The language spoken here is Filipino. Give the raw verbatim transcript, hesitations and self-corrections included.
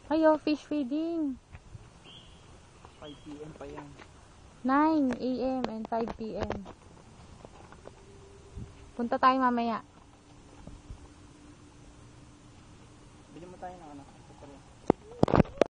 Ayo, fish feeding. five p m pa yan. nine a m and five p m Punta tayo mamaya. Bili mo tayo ng ano.